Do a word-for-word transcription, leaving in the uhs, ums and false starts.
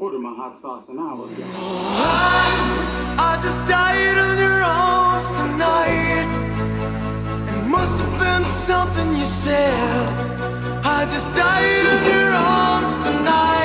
ordered my hot sauce an hour ago. I, I just died in your arms tonight. It must have been something you said. I just died in your arms tonight.